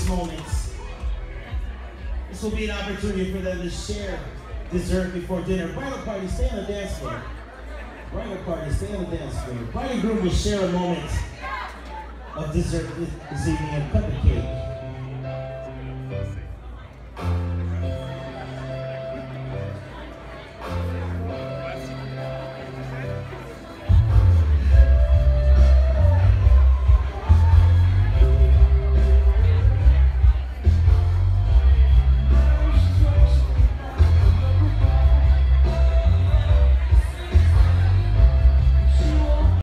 this moment. This will be an opportunity for them to share dessert before dinner. Bridal party, stay on the dance floor. Bridal party, stay on the dance floor. Bride and groom will share a moment of dessert this evening, a cupcake.